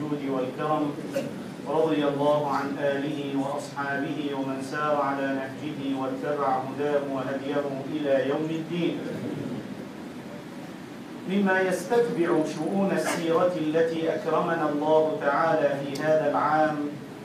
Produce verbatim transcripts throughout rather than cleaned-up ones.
الجود والكرم، رضي الله عن آله وأصحابه ومن سار على نهجه واتبع هداه وهديه إلى يوم الدين. مما يستتبع شؤون السيرة التي أكرمنا الله تعالى في هذا العام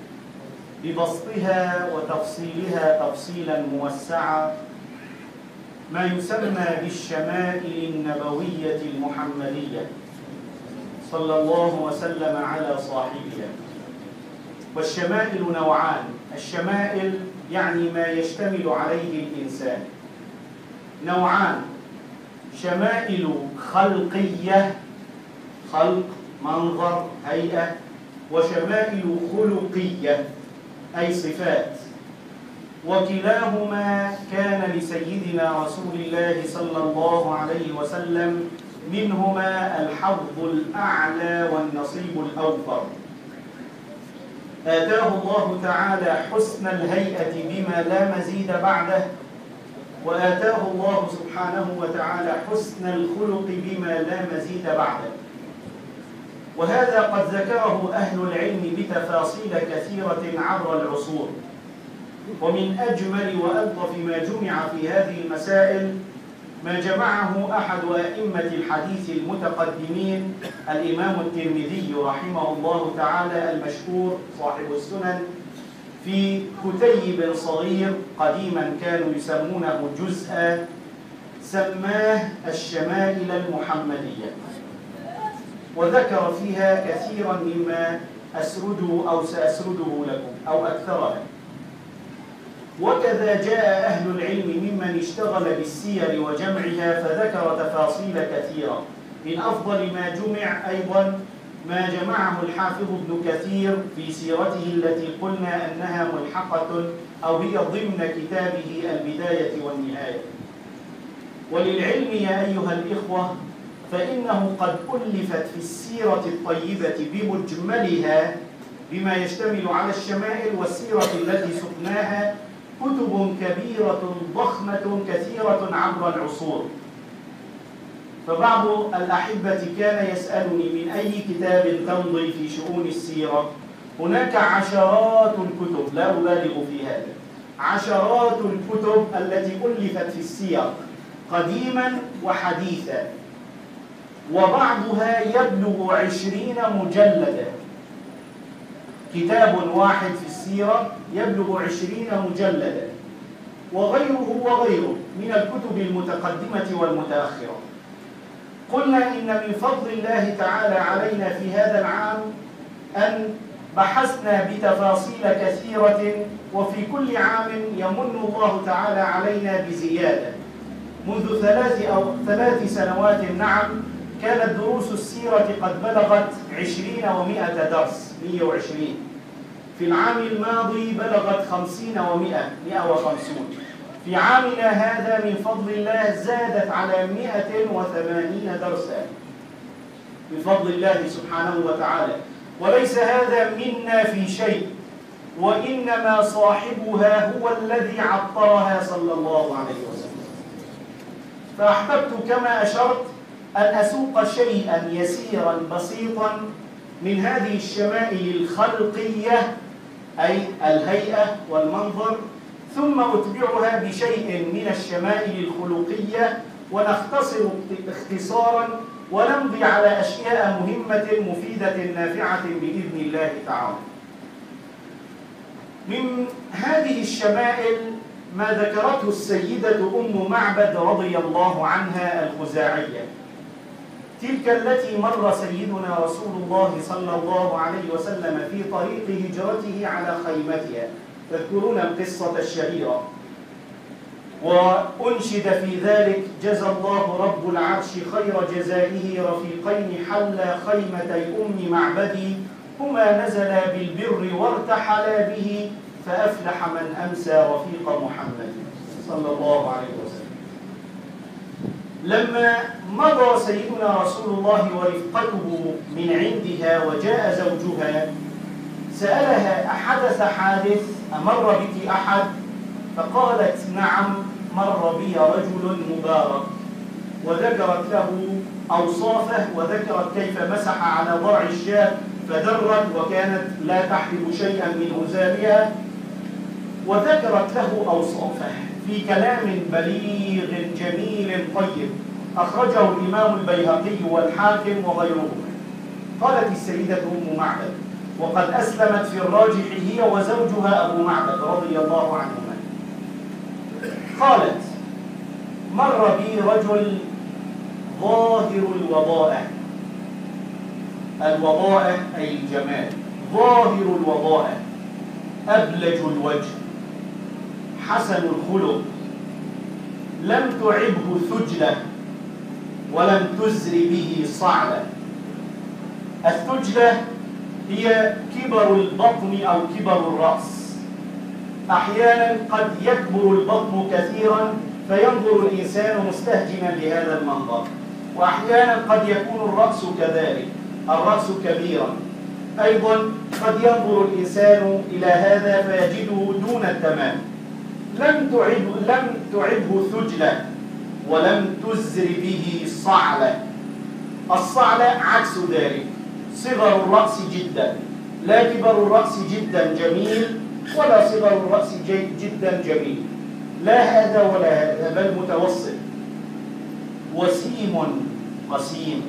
ببسطها وتفصيلها تفصيلا موسعا ما يسمى بالشمائل النبوية المحمدية صلى الله وسلم على صاحبها. والشمائل نوعان: الشمائل يعني ما يشتمل عليه الإنسان نوعان: شمائل خلقية، خلق، منظر، هيئة، وشمائل خلقية أي صفات. وكلاهما كان لسيدنا رسول الله صلى الله عليه وسلم منهما الحظ الأعلى والنصيب الأوفر. آتاه الله تعالى حسن الهيئة بما لا مزيد بعده، وآتاه الله سبحانه وتعالى حسن الخلق بما لا مزيد بعده. وهذا قد ذكره أهل العلم بتفاصيل كثيرة عبر العصور. ومن أجمل وألطف ما جمع في هذه المسائل ما جمعه أحد أئمة الحديث المتقدمين الإمام الترمذي رحمه الله تعالى المشهور صاحب السنن في كتيب صغير قديما كانوا يسمونه جزءا، سماه الشمائل المحمدية، وذكر فيها كثيرا مما أسرده أو سأسرده لكم أو أكثرها. وكذا جاء أهل العلم ممن اشتغل بالسير وجمعها فذكر تفاصيل كثيرة. من أفضل ما جمع أيضا ما جمعه الحافظ ابن كثير في سيرته التي قلنا أنها ملحقة أو هي ضمن كتابه البداية والنهاية. وللعلم يا أيها الإخوة فإنه قد ألفت في السيرة الطيبة بمجملها بما يشتمل على الشمائل والسيرة التي سقناها كتب كبيرة ضخمة كثيرة عبر العصور. فبعض الأحبة كان يسألني من أي كتاب تمضي في شؤون السيرة. هناك عشرات الكتب، لا أبالغ في هذا، عشرات الكتب التي ألفت في السير قديما وحديثا، وبعضها يبلغ عشرين مجلدا. كتاب واحد في السيرة يبلغ عشرين مجلدا، وغيره وغيره من الكتب المتقدمة والمتأخرة. قلنا إن من فضل الله تعالى علينا في هذا العام أن بحثنا بتفاصيل كثيرة، وفي كل عام يمن الله تعالى علينا بزيادة. منذ ثلاث أو ثلاث سنوات نعم كانت دروس السيرة قد بلغت عشرين ومائة درس، مئة وعشرين. في العام الماضي بلغت خمسين ومئة، مئة وخمسون. في عامنا هذا من فضل الله زادت على مئة وثمانين درسا بفضل الله سبحانه وتعالى. وليس هذا منا في شيء، وإنما صاحبها هو الذي عطرها صلى الله عليه وسلم. فأحببت كما أشرت أن أسوق شيئا يسيرا بسيطا من هذه الشمائل الخلقية أي الهيئة والمنظر، ثم أتبعها بشيء من الشمائل الخلقية، ونختصر اختصارا ونمضي على أشياء مهمة مفيدة نافعة بإذن الله تعالى. من هذه الشمائل ما ذكرته السيدة أم معبد رضي الله عنها الخزاعية، تلك التي مر سيدنا رسول الله صلى الله عليه وسلم في طريق هجرته على خيمتها. تذكرون القصة الشهيرة. وأنشد في ذلك: جزى الله رب العرش خير جزائه رفيقين حلا خيمتي أم معبدي، هما نزلا بالبر وارتحلا به، فأفلح من أمسى رفيق محمد صلى الله عليه وسلم. لما مضى سيدنا رسول الله ورفقته من عندها وجاء زوجها سألها: أحدث حادث؟ أمر بك أحد؟ فقالت: نعم، مر بي رجل مبارك. وذكرت له أوصافه، وذكرت كيف مسح على ضرع الشاة فدرت وكانت لا تحمل شيئا من هزالها، وذكرت له أوصافه في كلام بليغ جميل طيب أخرجه الإمام البيهقي والحاكم وغيرهما. قالت السيدة أم معبد، وقد أسلمت في الراجح هي وزوجها أبو معبد رضي الله عنهما، قالت: مر بي رجل ظاهر الوضاءة، الوضاءة أي الجمال، ظاهر الوضاءة، أبلج الوجه، حسن الخلق، لم تعبه ثجلة ولم تزر به صعلة. الثجلة هي كبر البطن أو كبر الرأس. أحيانا قد يكبر البطن كثيرا فينظر الإنسان مستهجنا لهذا المنظر، وأحيانا قد يكون الرأس كذلك، الرأس كبيرا أيضا قد ينظر الإنسان إلى هذا فيجده دون التمام. لم تعب لم تعبه ثجلة ولم تزر به صعلة. الصعلة عكس ذلك، صغر الرأس جدا، لا كبر الرأس جدا جميل ولا صغر الرأس جدا جميل، لا هذا ولا هذا، بل متوسط. وسيم قسيم،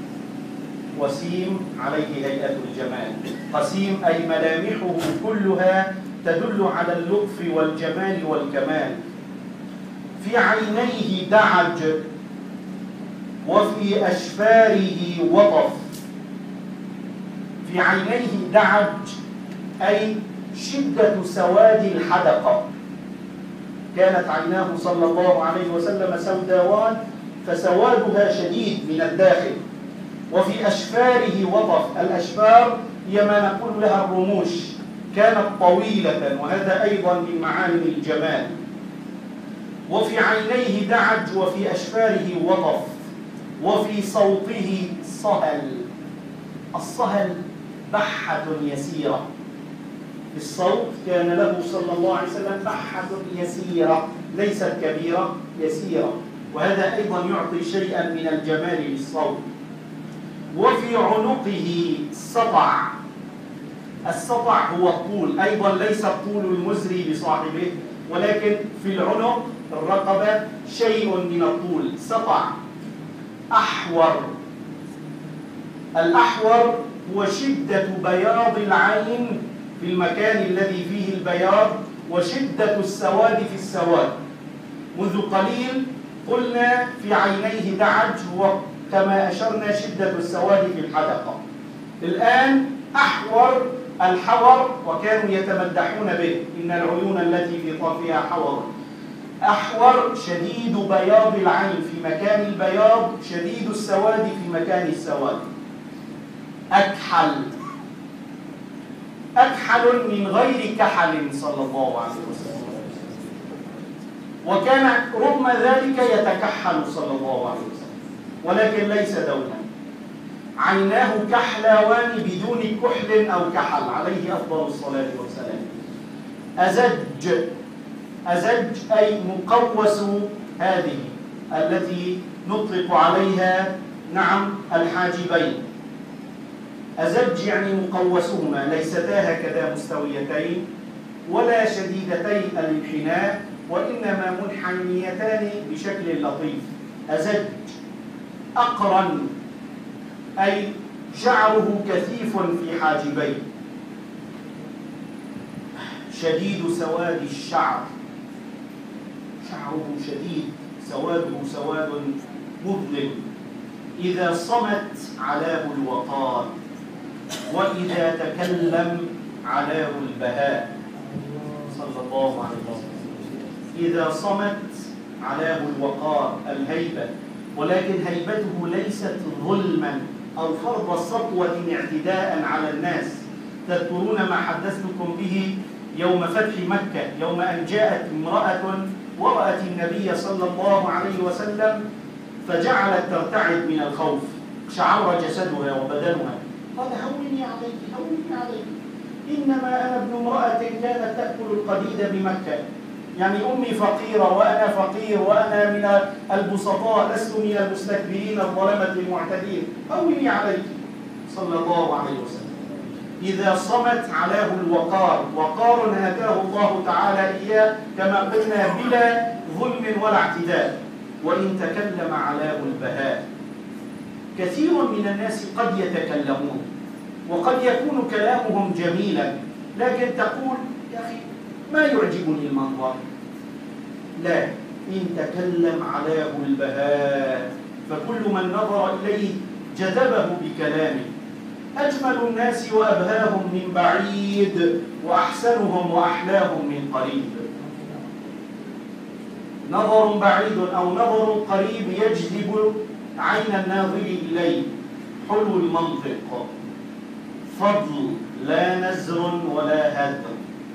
وسيم عليه هيئة الجمال، قسيم أي ملامحه كلها تدل على اللطف والجمال والكمال. في عينيه دعج وفي أشفاره وطف. في عينيه دعج أي شدة سواد الحدقة، كانت عيناه صلى الله عليه وسلم سوداوان فسوادها شديد من الداخل. وفي أشفاره وطف، الأشفار هي ما نقول لها الرموش، كانت طويلة وهذا أيضا من معالم الجمال. وفي عينيه دعج وفي أشفاره وطف. وفي صوته صهل، الصهل بحة يسيرة، في الصوت كان له صلى الله عليه وسلم بحة يسيرة ليست كبيرة، يسيرة، وهذا أيضا يعطي شيئا من الجمال للصوت. وفي عنقه سطع، السطع هو الطول، أيضا ليس الطول المزري بصاحبه، ولكن في العنق الرقبة شيء من الطول، سطع. أحور، الأحور هو شدة بياض العين في المكان الذي فيه البياض وشدة السواد في السواد. منذ قليل قلنا في عينيه دعج وكما أشرنا شدة السواد في الحدقة. الآن أحور، الحور، وكانوا يتمدحون به، إن العيون التي في طرفها حور. أحور شديد بياض العين في مكان البياض، شديد السواد في مكان السواد. أكحل، أكحل من غير كحل صلى الله عليه وسلم، وكان رغم ذلك يتكحل صلى الله عليه وسلم ولكن ليس دوما. عيناه كحلاوان بدون كحل أو كحل عليه أفضل الصلاة والسلام. أزج، أزج أي مقوس، هذه التي نطلق عليها نعم الحاجبين. أزج يعني مقوسهما، ليستا هكذا مستويتين ولا شديدتي الانحناء، وإنما منحنيتان بشكل لطيف. أزج. أقرن أي شعره كثيف في حاجبيه. شديد سواد الشعر، شعره شديد، سواده سواد مظلم. إذا صمت علاه الوقار، وإذا تكلم علاه البهاء صلى الله عليه وسلم. إذا صمت علاه الوقار، الهيبة، ولكن هيبته ليست ظلما أو فرض سطوة اعتداء على الناس. تذكرون ما حدثتكم به يوم فتح مكة، يوم أن جاءت امرأة ورأت النبي صلى الله عليه وسلم فجعلت ترتعد من الخوف، شعر جسدها وبدنها، قال: هوني عليك، هوني عليك، إنما أنا ابن امرأة كانت تأكل القديد بمكة، يعني أمي فقيرة وأنا فقير وأنا من البسطاء، لست من المستكبرين الظلمة المعتدين، هوني عليك صلى الله عليه وسلم. إذا صمت علاه الوقار، وقار آتاه الله تعالى إياه كما قلنا بلا ظلم ولا اعتداء. وإن تكلم علاه البهاء. كثير من الناس قد يتكلمون وقد يكون كلامهم جميلا، لكن تقول يا أخي ما يعجبني المنظر. لا، إن تكلم علاه البهاء فكل من نظر إليه جذبه بكلامه. أجمل الناس وأبهاهم من بعيد، وأحسنهم وأحلاهم من قريب. نظر بعيد أو نظر قريب يجذب عين الناظر إليه. حلو المنطق، فضل لا نزر ولا هدر.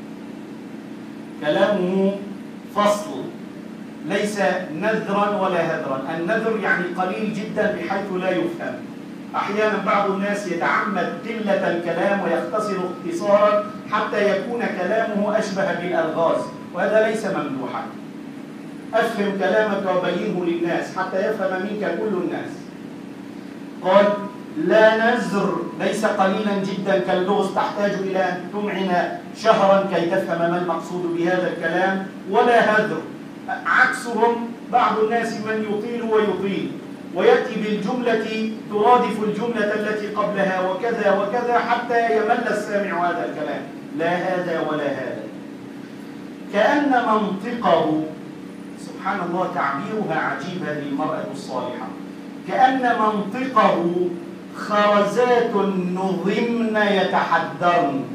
كلامه فصل، ليس نذرا ولا هدرا. النذر يعني قليل جدا بحيث لا يفهم. أحيانا بعض الناس يتعمد قلة الكلام ويختصر اختصارا حتى يكون كلامه أشبه بالألغاز، وهذا ليس ممدوحا. أفهم كلامك وبينه للناس حتى يفهم منك كل الناس. قال لا نزر، ليس قليلا جدا كاللغز تحتاج إلى أن تمعن شهرا كي تفهم ما المقصود بهذا الكلام، ولا هذر. عكسهم بعض الناس من يطيل ويطيل ويأتي بالجملة ترادف الجملة التي قبلها وكذا وكذا حتى يمل السامع هذا الكلام. لا هذا ولا هذا. كأن منطقه، سبحان الله تعبيرها عجيب هذه المرأة الصالحة، كأن منطقه خرزات نظمن يتحدرن.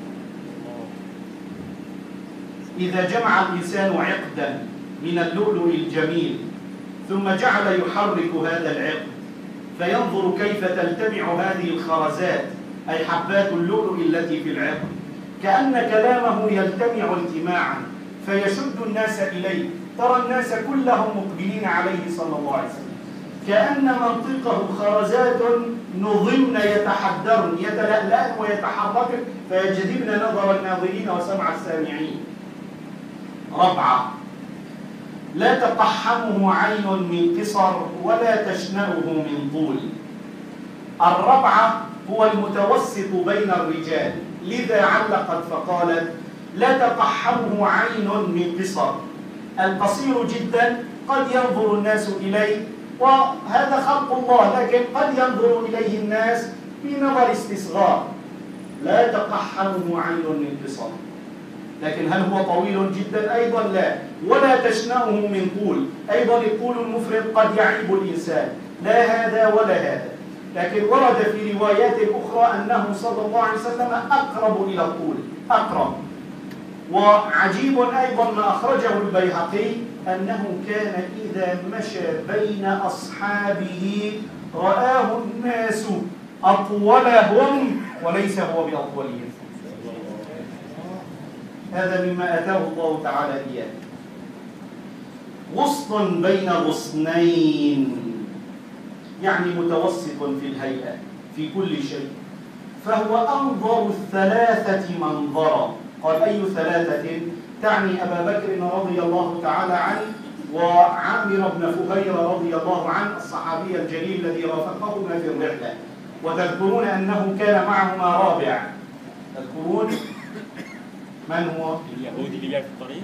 إذا جمع الإنسان عقدا من اللؤلؤ الجميل ثم جعل يحرك هذا العقد فينظر كيف تلتمع هذه الخرزات، أي حبات اللؤلؤ التي في العقد، كأن كلامه يلتمع التماعا فيشد الناس إليه. ترى الناس كلهم مقبلين عليه صلى الله عليه وسلم. كأن منطقه خرزات نظمن يتحدرن، يتلألأن ويتحركن فيجذبن نظر الناظرين وسمع السامعين. ربعة، لا تقحمه عين من قصر ولا تشنأه من طول. الربعة هو المتوسط بين الرجال، لذا علقت فقالت لا تقحمه عين من قصر. القصير جدا قد ينظر الناس إليه وهذا خلق الله، لكن قد ينظر إليه الناس بنظر استصغار. لا تقحمه عين من قصر. لكن هل هو طويل جدا؟ أيضا لا. ولا تشنأه من طول، أيضا الطول المفرط قد يعيب الإنسان. لا هذا ولا هذا. لكن ورد في روايات أخرى أنه صلى الله عليه وسلم أقرب إلى الطول، أقرب. وعجيب أيضا ما أخرجه البيهقي أنه كان إذا مشى بين أصحابه رآه الناس أطولهم وليس هو بأطولهم. هذا مما أتاه الله تعالى إياه. وسط بين غصنين، يعني متوسط في الهيئة في كل شيء. فهو أنظر الثلاثة منظرا. قال أي ثلاثة؟ تعني أبا بكر رضي الله تعالى عنه وعامر بن فهير رضي الله عنه الصحابي الجليل الذي رافقهما في الرحلة. وتذكرون أنه كان معهما رابع. تذكرون من هو؟ اليهودي اللي جاي في الطريق.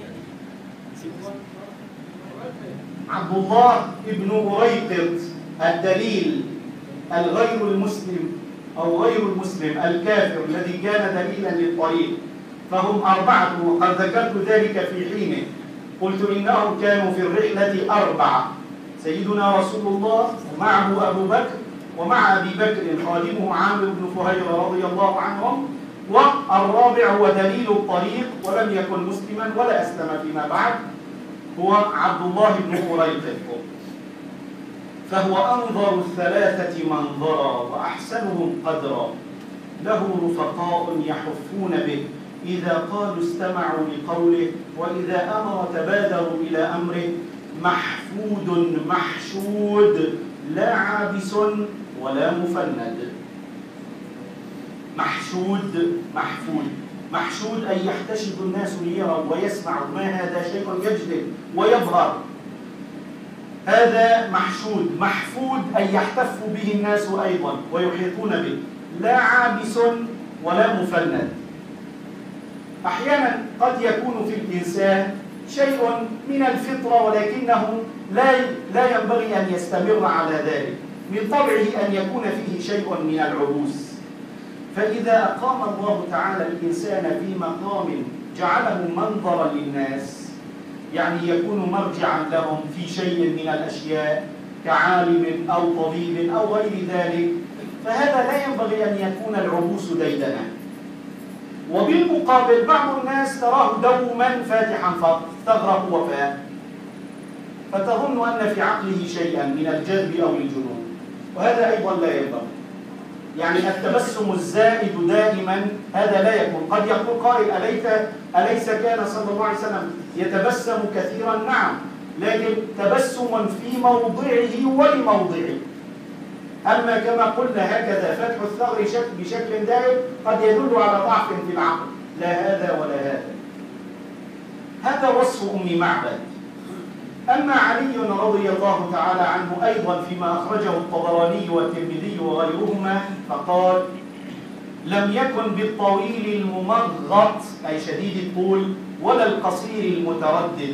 عبد الله ابن أريقط الدليل الغير المسلم أو غير المسلم الكافر الذي كان دليلا للطريق. فهم أربعة وقد ذكرت ذلك في حينه. قلت إنهم كانوا في الرحلة أربعة: سيدنا رسول الله ومعه أبو بكر ومع أبي بكر خادمه عامر بن فهير رضي الله عنهم، والرابع هو دليل الطريق ولم يكن مسلما ولا أسلم فيما بعد هو عبد الله بن أريقط. فهو أنظر الثلاثة منظرا وأحسنهم قدرا، له رفقاء يحفون به، إذا قالوا استمعوا لقوله وإذا أمر تبادروا إلى أمره. محفود محشود، لا عابس ولا مفند. محشود محفود محشود أي يحتشد الناس ليروا ويسمعوا، ما هذا شيء يجذب ويظهر، هذا محشود. محفود أي يحتف به الناس أيضا ويحيطون به. لا عابس ولا مفند. أحيانا قد يكون في الإنسان شيء من الفطرة ولكنه لا لا ينبغي أن يستمر على ذلك، من طبعه أن يكون فيه شيء من العبوس. فإذا أقام الله تعالى الإنسان في مقام جعله منظرا للناس، يعني يكون مرجعا لهم في شيء من الأشياء كعالم أو طبيب أو غير ذلك، فهذا لا ينبغي أن يكون العبوس ديدنا. وبالمقابل بعض الناس تراه دوما فاتحا فقط تغرق وفاة، فتظن أن في عقله شيئا من الجذب أو الجنون، وهذا أيضا لا ينبغي. يعني التبسم الزائد دائما هذا لا يكون. قد يقول قائل أليس أليس كان صلى الله عليه وسلم يتبسم كثيرا؟ نعم، لكن تبسم في موضعه ولموضعه. أما كما قلنا هكذا فتح الثغر بشكل دائم قد يدل على ضعف في العقل، لا هذا ولا هذا. هذا وصف أم معبد. أما علي رضي الله تعالى عنه أيضا فيما أخرجه الطبراني والترمذي وغيرهما فقال: لم يكن بالطويل الممغط أي شديد الطول ولا القصير المتردد.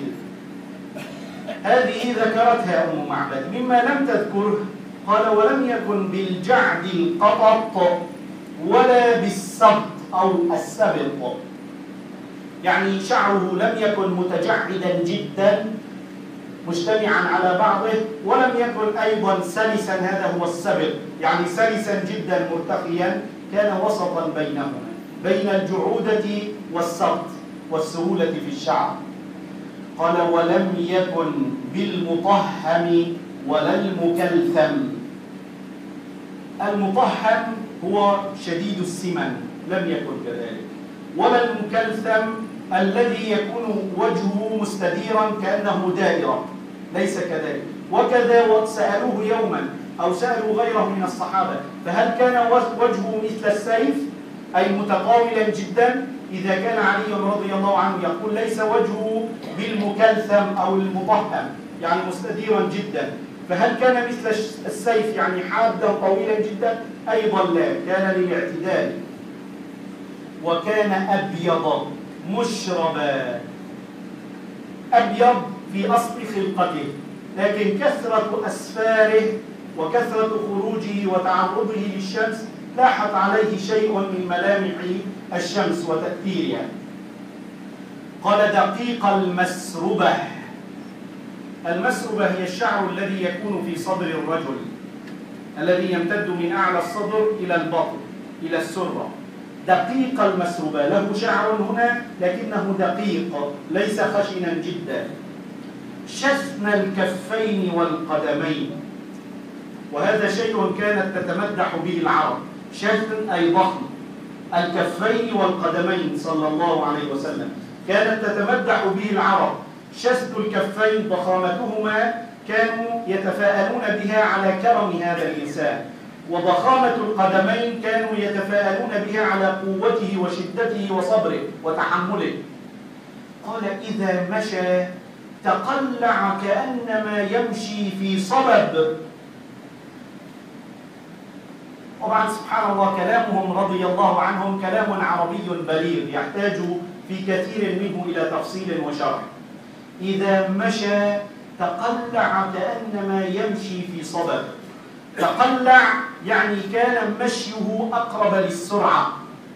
هذه ذكرتها أم معبد. مما لم تذكره قال: ولم يكن بالجعد القطط ولا بالسبط أو السبط، يعني شعره لم يكن متجعدا جدا مجتمعا على بعضه، ولم يكن أيضا سلسا، هذا هو السبط، يعني سلسا جدا مرتقيا، كان وسطا بينهما بين الجعودة والسبط والسهولة في الشعر. قال: ولم يكن بالمطهم ولا المكلثم. المطهم هو شديد السمن، لم يكن كذلك، ولا المكلثم الذي يكون وجهه مستديرا كأنه دائرة، ليس كذلك. وكذا سألوه يوما أو سألوا غيره من الصحابة: فهل كان وجهه مثل السيف أي متقاولا جدا؟ إذا كان علي رضي الله عنه يقول ليس وجهه بالمكلثم أو المطهم يعني مستديرا جدا، فهل كان مثل السيف يعني حادا طويلا جدا؟ أيضا لا، كان للاعتدال. وكان أبيض مشربا، أبيض في أصل خلقته، لكن كثرة أسفاره وكثرة خروجه وتعرضه للشمس لاحت عليه شيء من ملامح الشمس وتأثيرها. قال: دقيق المسربة. المسربة هي الشعر الذي يكون في صدر الرجل، الذي يمتد من أعلى الصدر إلى البطن إلى السرة. دقيق المسربة، له شعر هنا لكنه دقيق ليس خشنا جدا. شثن الكفين والقدمين، وهذا شيء كانت تتمدح به العرب. شثن أي ضخم، الكفين والقدمين صلى الله عليه وسلم كانت تتمدح به العرب. شثن الكفين ضخامتهما كانوا يتفاءلون بها على كرم هذا الإنسان، وضخامة القدمين كانوا يتفاءلون بها على قوته وشدته وصبره وتحمله. قال: إذا مشى تقلع كأنما يمشي في صبب. طبعا سبحان الله كلامهم رضي الله عنهم كلام عربي بليغ يحتاج في كثير منه إلى تفصيل وشرح. إذا مشى تقلع كأنما يمشي في صبب. تقلع يعني كان مشيه أقرب للسرعة،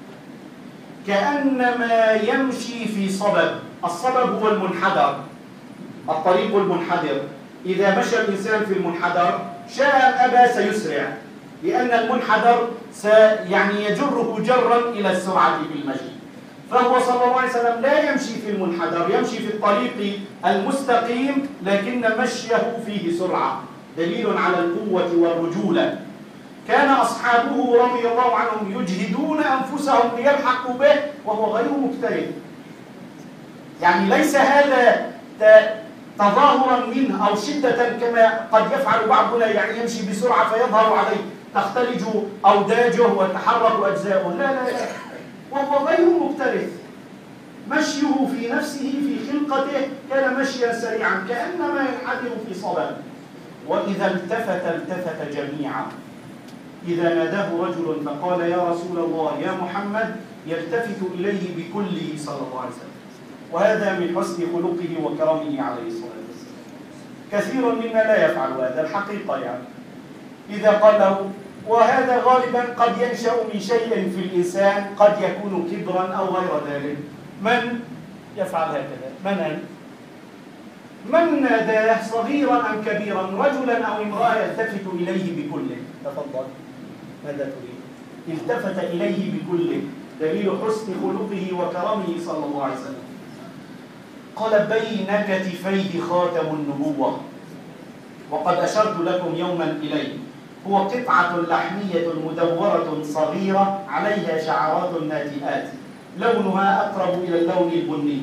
كأنما يمشي في صبب. الصبب هو المنحدر، الطريق المنحدر. إذا مشى الإنسان في المنحدر شاء أبى سيسرع، لأن المنحدر يعني يجره جرا إلى السرعة في المشي. فهو صلى الله عليه وسلم لا يمشي في المنحدر، يمشي في الطريق المستقيم لكن مشيه فيه سرعة، دليل على القوة والرجولة. كان أصحابه رضي الله عنهم يجهدون أنفسهم ليلحقوا به وهو غير مكترث، يعني ليس هذا تظاهرا منه أو شدة كما قد يفعل بعضنا، يعني يمشي بسرعة فيظهر عليه تختلج أوداجه وتحرك أجزاؤه، لا لا لا، وهو غير مكترث. مشيه في نفسه في خلقته كان مشيا سريعا كأنما ينحدر في صبب. وإذا التفت التفت جميعا، إذا ناداه رجل فقال يا رسول الله يا محمد يلتفت إليه بكله صلى الله عليه وسلم، وهذا من حسن خلقه وكرمه عليه الصلاة والسلام. كثير منا لا يفعل هذا الحقيقة، يعني إذا قال له، وهذا غالبا قد ينشأ من شيء في الإنسان قد يكون كبرا أو غير ذلك. من يفعل هكذا؟ من أنت؟ من ناداه صغيرا أم كبيرا، رجلا أو امرأة، يلتفت إليه بكله؟ تفضل، ماذا تريد؟ التفت إليه بكله، دليل حسن خلقه وكرمه صلى الله عليه وسلم. قال بين كتفيه خاتم النبوة، وقد أشرت لكم يوما إليه، هو قطعة لحمية مدورة صغيرة عليها شعرات ناتئات، لونها أقرب إلى اللون البني،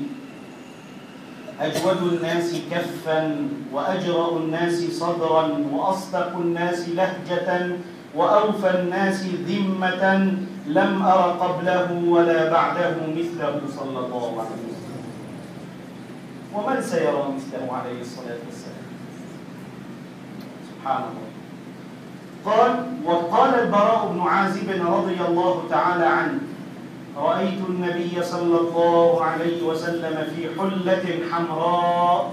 أجود الناس كفا وأجرأ الناس صدرا وأصدق الناس لهجة وأوفى الناس ذمة، لم أر قبله ولا بعده مثله صلى الله عليه وسلم، ومن سيرى مثله عليه الصلاة والسلام؟ سبحان الله. قال وقال البراء بن عازب رضي الله تعالى عنه رأيت النبي صلى الله عليه وسلم في حلة حمراء.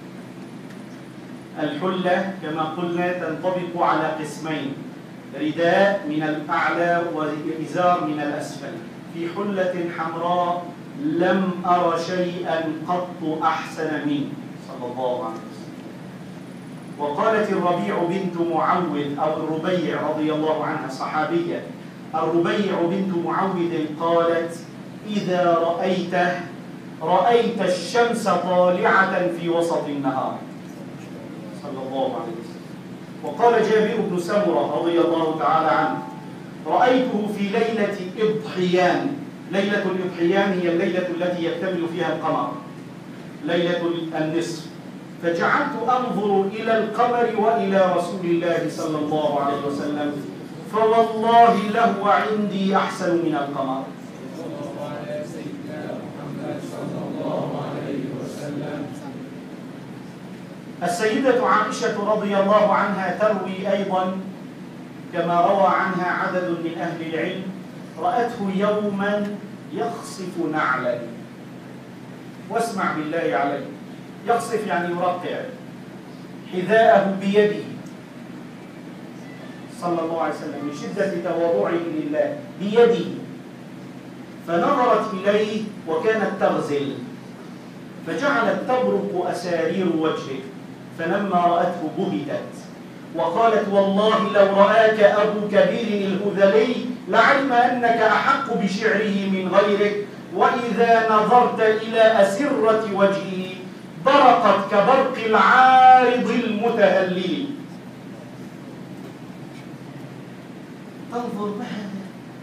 الحلة كما قلنا تنطبق على قسمين، رداء من الأعلى وإزار من الأسفل، في حلة حمراء لم أر شيئا قط أحسن منه صلى الله عليه وسلم. وقالت الربيع بنت معوذ أو الربيع رضي الله عنها صحابية، الربيع بنت معوذ قالت إذا رأيته رأيت الشمس طالعة في وسط النهار صلى الله عليه وسلم. وقال جابر بن سمرة رضي الله تعالى عنه رأيته في ليلة إضحيان. ليلة الإضحيان هي الليلة التي يكتمل فيها القمر، ليلة النصف، فجعلت أنظر إلى القمر وإلى رسول الله صلى الله عليه وسلم، فوالله له عندي أحسن من القمر. السيدة عائشة رضي الله عنها تروي أيضا كما روى عنها عدد من أهل العلم، رأته يوما يخصف نعلا، واسمع بالله عليه، يخصف يعني يرقع حذاءه بيده صلى الله عليه وسلم من شدة تواضعه لله بيده، فنظرت إليه وكانت تغزل، فجعلت تبرق أسارير وجهه، فلما رأته بهتت وقالت والله لو رآك أبو كبير الهذلي لعلم أنك أحق بشعره من غيرك، وإذا نظرت إلى أسرة وجهه برقت كبرق العارض المتهلل. تنظر ما هذا،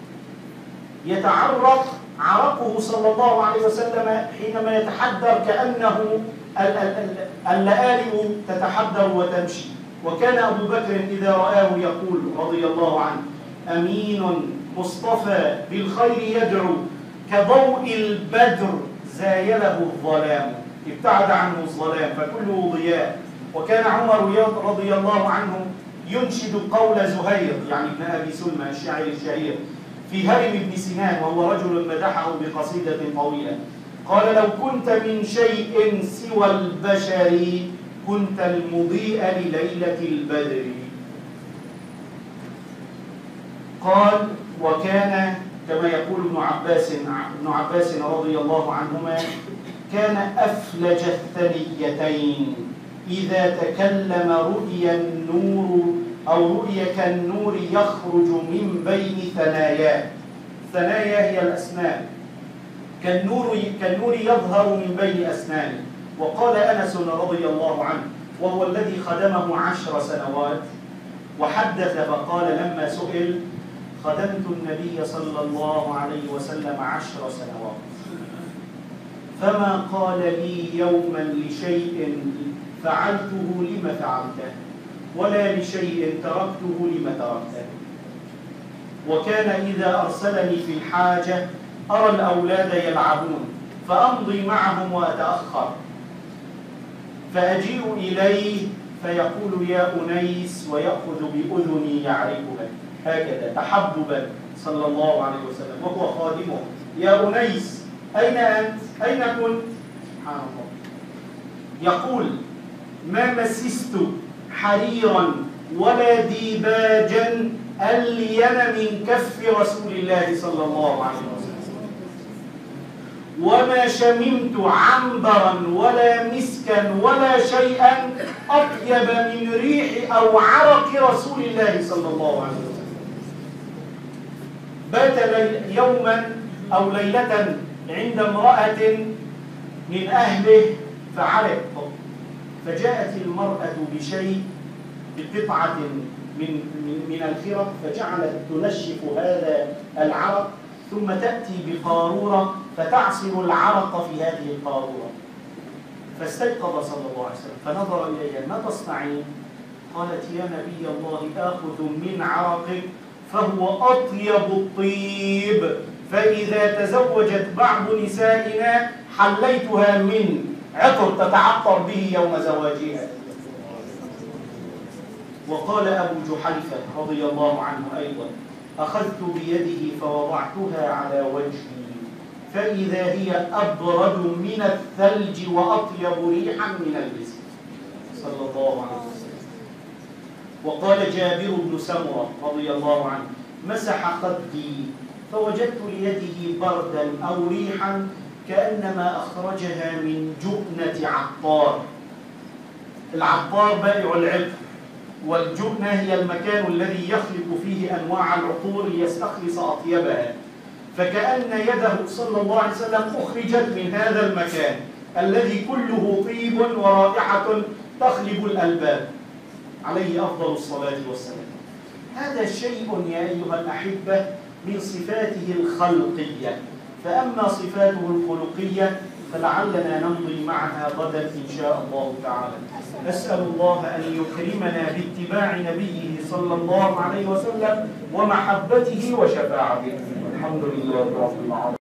يتعرق عرقه صلى الله عليه وسلم حينما يتحدر كأنه اللآلئ تتحدر وتمشي. وكان أبو بكر إذا رآه يقول رضي الله عنه أمين مصطفى بالخير يدعو كضوء البدر زايله الظلام، ابتعد عنه الظلام فكله ضياء. وكان عمر رضي الله عنه ينشد قول زهير يعني ابن أبي سلمى الشاعر الشهير في هرم ابن سنان، وهو رجل مدحه بقصيدة طويلة، قال لو كنت من شيء سوى البشر كنت المضيء لليلة البدر. قال وكان كما يقول ابن عباس ابن عباس رضي الله عنهما كان أفلج الثنيتين، إذا تكلم رؤي النور أو رؤي كالنور يخرج من بين ثناياه. ثنايا هي الأسنان، كالنور كالنور يظهر من بين أسنانه. وقال أنس رضي الله عنه وهو الذي خدمه عشر سنوات وحدث فقال لما سئل خدمت النبي صلى الله عليه وسلم عشر سنوات فما قال لي يوما لشيء فعلته لم فعلته ولا لشيء تركته لم تركته. وكان إذا أرسلني في الحاجة أرى الأولاد يلعبون فأمضي معهم وأتأخر، فأجيء إليه فيقول يا أنيس ويأخذ بأذني يعرفها هكذا تحببا صلى الله عليه وسلم وهو خادمه. يا أنيس أين أنت؟ أين كنت؟ سبحان الله. يقول ما مسست حريرا ولا ديباجا ألين من كف رسول الله صلى الله عليه وسلم، وما شممت عنبرا ولا مسكا ولا شيئا أطيب من ريح أو عرق رسول الله صلى الله عليه وسلم. بات يوما أو ليلة عند امرأة من أهله فعرق، فجاءت المرأة بشيء بقطعة من من الخرق فجعلت تنشف هذا العرق، ثم تأتي بقارورة فتعصر العرق في هذه القارورة. فاستيقظ صلى الله عليه وسلم فنظر إليها: ما تصنعين؟ قالت: يا نبي الله آخذ من عرقك فهو أطيب الطيب، فإذا تزوجت بعض نسائنا حليتها من عطر تتعطر به يوم زواجها. وقال أبو جحيفة رضي الله عنه أيضا: أخذت بيده فوضعتها على وجهي فإذا هي أبرد من الثلج وأطيب ريحا من المسك صلى الله عليه وسلم. وقال جابر بن سمرة رضي الله عنه: مسح خدي فوجدت ليده بردا أو ريحا كأنما أخرجها من جبنة عطار. العطار بائع العطر، والجبنة هي المكان الذي يخلق فيه أنواع العطور ليستخلص أطيبها، فكأن يده صلى الله عليه وسلم أخرجت من هذا المكان الذي كله طيب ورائحة تخلب الألباب، عليه أفضل الصلاة والسلام. هذا شيء يا أيها الأحبة من صفاته الخلقية، فأما صفاته الخلقية فلعلنا نمضي معها غدا إن شاء الله تعالى. نسأل الله أن يكرمنا باتباع نبيه صلى الله عليه وسلم ومحبته وشفاعته. الحمد لله رب العالمين.